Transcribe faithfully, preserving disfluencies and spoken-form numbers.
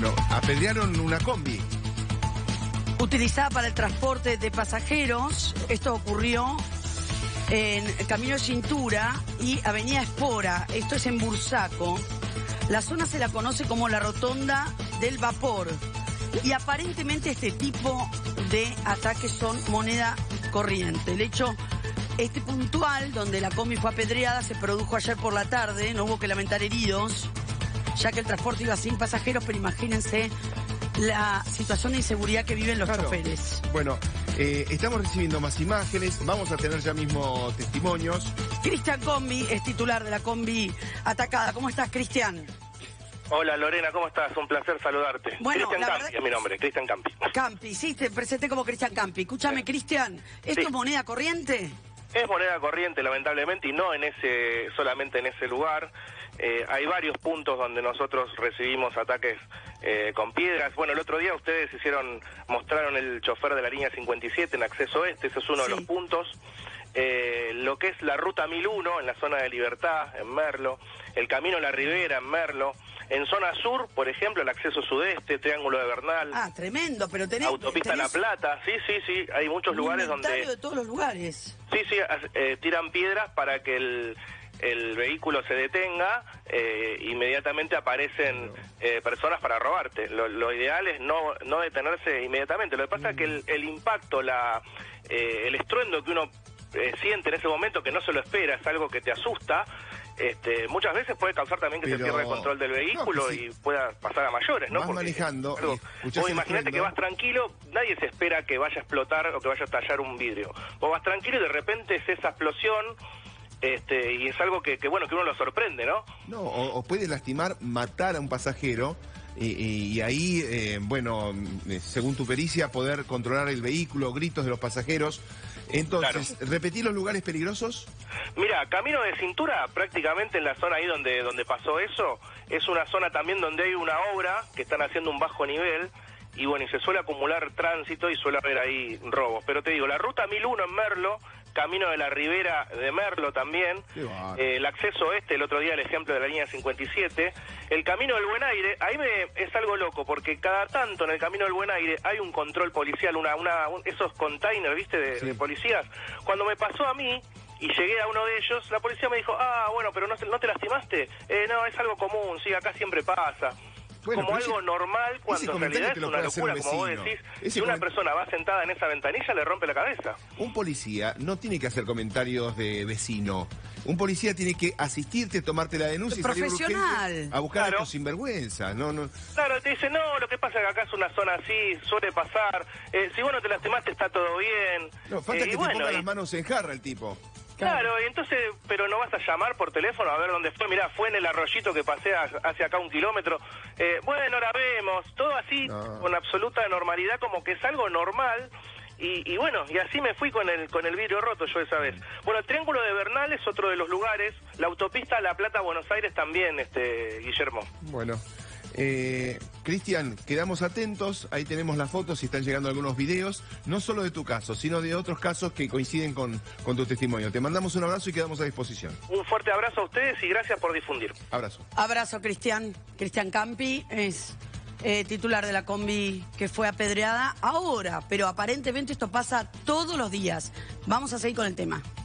Bueno, apedrearon una combi. Utilizada para el transporte de pasajeros. Esto ocurrió en Camino Cintura y Avenida Espora. Esto es en Bursaco. La zona se la conoce como la Rotonda del Vapor. Y aparentemente este tipo de ataques son moneda corriente. El hecho este puntual, donde la combi fue apedreada, se produjo ayer por la tarde. No hubo que lamentar heridos, ya que el transporte iba sin pasajeros, pero imagínense la situación de inseguridad que viven los Claro. choferes. Bueno, eh, estamos recibiendo más imágenes, vamos a tener ya mismo testimonios. Cristian Combi es titular de la combi atacada. ¿Cómo estás, Cristian? Hola Lorena, ¿cómo estás? Un placer saludarte. Bueno, Cristian la Campi verdad- es mi nombre, Cristian Campi. Campi, sí, te presenté como Cristian Campi. Escúchame, Sí. Cristian, ¿esto Sí. es moneda corriente? Es moneda corriente, lamentablemente, y no en ese solamente en ese lugar. Eh, hay varios puntos donde nosotros recibimos ataques eh, con piedras. Bueno, el otro día ustedes hicieron, mostraron el chofer de la línea cincuenta y siete en acceso este, ese es uno Sí. de los puntos. Eh, lo que es la ruta mil uno en la zona de Libertad, en Merlo, el camino La Ribera, en Merlo, en zona sur, por ejemplo, el acceso sudeste, Triángulo de Bernal, Ah, tremendo, pero tenés... Autopista La tenés Plata, sí, sí, sí, hay muchos un lugares inventario donde... de todos los lugares. Sí, sí, eh, tiran piedras para que el, el vehículo se detenga, eh, inmediatamente aparecen eh, personas para robarte. Lo, lo ideal es no, no detenerse inmediatamente. Lo que pasa es que el, el impacto, la, eh, el estruendo que uno eh, siente en ese momento, que no se lo espera, es algo que te asusta, este, muchas veces puede causar también que Pero- se pierda el control del vehículo no, que si y pueda pasar a mayores, ¿no? vas Porque manejando algo- y escuchás vos el imaginate estruendo. que vas tranquilo, nadie se espera que vaya a explotar o que vaya a estallar un vidrio. Vos vas tranquilo y de repente es esa explosión, este, y es algo que, que bueno, que uno lo sorprende, ¿no? No, o, o puede lastimar, matar a un pasajero y, y- y ahí, eh, bueno, eh, según tu pericia, poder controlar el vehículo, gritos de los pasajeros. Entonces, ¿repetí los lugares peligrosos? Mira, Camino de Cintura, prácticamente en la zona ahí donde, donde pasó eso, es una zona también donde hay una obra que están haciendo un bajo nivel y bueno, y se suele acumular tránsito y suele haber ahí robos. Pero te digo, la ruta mil uno en Merlo, Camino de la Ribera de Merlo también, Qué bárbaro. eh, el acceso este, el otro día el ejemplo de la línea cincuenta y siete, el Camino del Buen Aire, ahí me, es algo loco, porque cada tanto en el Camino del Buen Aire hay un control policial, una, una, un- esos containers, ¿viste?, de, Sí. de policías. Cuando me pasó a mí, y llegué a uno de ellos, la policía me dijo, ah, bueno, pero no, se- ¿no te lastimaste? Eh, no, es algo común, sí, acá siempre pasa. Bueno, como pero algo ese- normal, ese cuando en comentario realidad te es lo una puede hacer locura, un como vos vecino. decís. Ese Si una coment- persona va sentada en esa ventanilla, le rompe la cabeza. Un policía no tiene que hacer comentarios de vecino. Un policía tiene que asistirte, tomarte la denuncia y salir Profesional. urgente a buscar a Claro. estos sinvergüenzas. No, no. Claro, te dice, no, lo que pasa es que acá es una zona así, suele pasar. Eh, si vos no te lastimaste, está todo bien. No, falta Eh, que y te bueno, ponga y- las manos en jarra el tipo. Claro, y entonces, pero no vas a llamar por teléfono a ver dónde fue. Mirá, fue en el arroyito que pasé a- hacia acá un kilómetro. Eh, bueno, ahora vemos. Todo así, No. con absoluta normalidad, como que es algo normal. Y, y bueno, y así me fui con el con el vidrio roto yo esa vez. Bueno, el Triángulo de Bernal es otro de los lugares. La autopista La Plata-Buenos Aires también, este Guillermo. Bueno. Eh, Cristian, quedamos atentos, ahí tenemos las fotos y están llegando algunos videos, no solo de tu caso, sino de otros casos que coinciden con, con tu testimonio. Te mandamos un abrazo y quedamos a disposición. Un fuerte abrazo a ustedes y gracias por difundir. Abrazo. Abrazo, Cristian. Cristian Campi es eh, titular de la combi que fue apedreada ahora, pero aparentemente esto pasa todos los días. Vamos a seguir con el tema.